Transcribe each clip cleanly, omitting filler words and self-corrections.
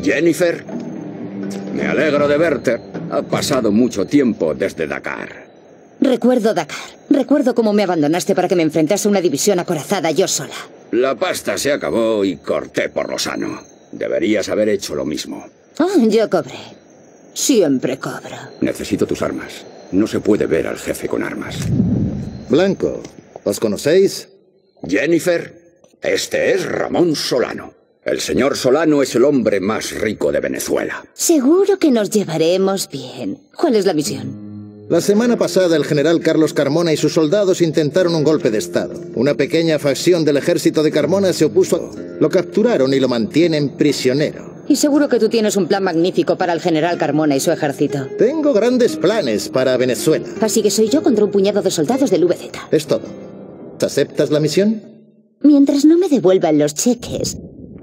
Jennifer, me alegro de verte. Ha pasado mucho tiempo desde Dakar. Recuerdo Dakar. Recuerdo cómo me abandonaste para que me enfrentase a una división acorazada yo sola. La pasta se acabó y corté por lo sano. Deberías haber hecho lo mismo. Yo cobré. Siempre cobro. Necesito tus armas. No se puede ver al jefe con armas. Blanco, ¿os conocéis? Jennifer, este es Ramón Solano. El señor Solano es el hombre más rico de Venezuela. Seguro que nos llevaremos bien. ¿Cuál es la misión? La semana pasada el general Carlos Carmona y sus soldados intentaron un golpe de estado. Una pequeña facción del ejército de Carmona se opuso. Lo capturaron y lo mantienen prisionero. Y seguro que tú tienes un plan magnífico para el general Carmona y su ejército. Tengo grandes planes para Venezuela. Así que soy yo contra un puñado de soldados del VZ. Es todo. ¿Aceptas la misión? Mientras no me devuelvan los cheques.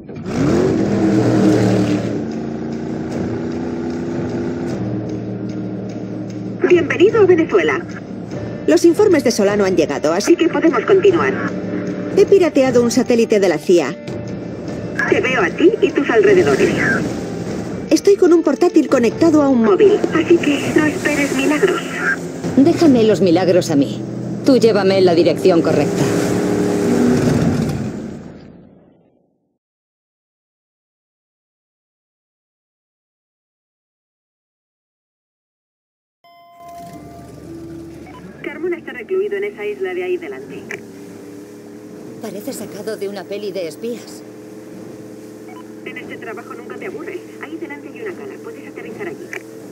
Bienvenido a Venezuela. Los informes de Solano han llegado, así que podemos continuar. He pirateado un satélite de la CIA. Te veo a ti y tus alrededores. Estoy con un portátil conectado a un móvil, así que no esperes milagros. Déjame los milagros a mí. Tú llévame en la dirección correcta. Carmona está recluido en esa isla de ahí delante. Parece sacado de una peli de espías. En este trabajo nunca te aburres. Ahí delante hay una cala. Puedes aterrizar allí.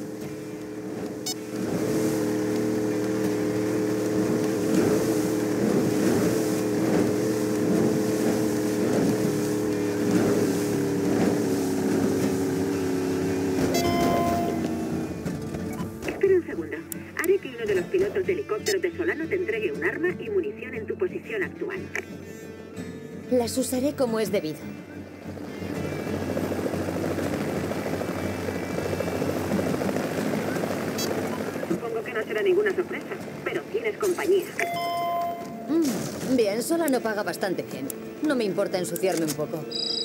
Espera un segundo. Haré que uno de los pilotos de helicóptero de Solano te entregue un arma y munición en tu posición actual. Las usaré como es debido. Supongo que no será ninguna sorpresa, pero tienes compañía. Bien, Solano paga bastante bien. No me importa ensuciarme un poco.